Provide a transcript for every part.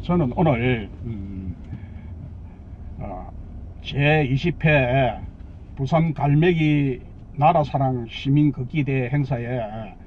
저는 오늘 제20회 부산 갈매기 나라사랑 시민 걷기대회 행사에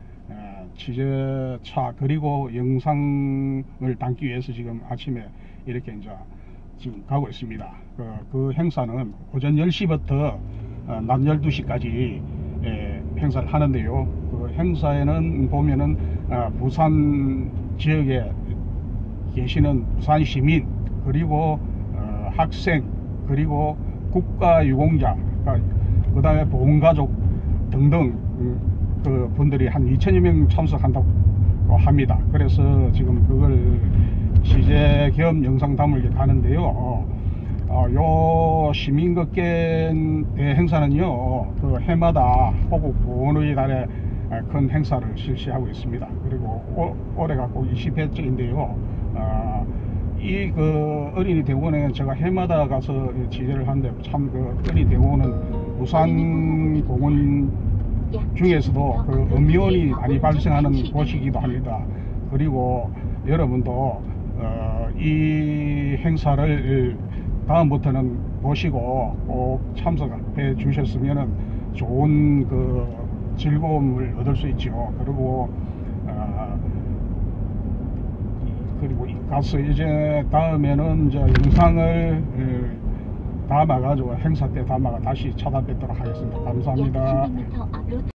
취재차 그리고 영상을 담기 위해서 지금 아침에 이렇게 이제 지금 가고 있습니다. 그 행사는 오전 10시부터 낮 12시까지 행사를 하는데요. 그 행사에는 보면은 부산 지역에 계시는 부산 시민, 그리고 학생, 그리고 국가유공자, 그 다음에 보훈가족 등등 그 분들이 한 2,000여 명 참석한다고 합니다. 그래서 지금 그걸 취재 겸 영상 담을 가는데요. 요 시민걷기 행사는요, 그 해마다 호국 보훈의 달에 큰 행사를 실시하고 있습니다. 그리고 올해가 꼭 20회째인데요. 이 그 어린이 대공원에 제가 해마다 가서 취재를 하는데 참 그 어린이 대공원은 부산 공원 중에서도 그 음이온이 많이 발생하는 곳이기도 합니다. 그리고 여러분도 이 행사를 다음부터는 보시고 꼭 참석해 주셨으면 좋은 그 즐거움을 얻을 수 있죠. 그리고 가서 이제 다음에는 이제 영상을 담아가지고 행사 때 담아가 다시 찾아뵙도록 하겠습니다. 감사합니다.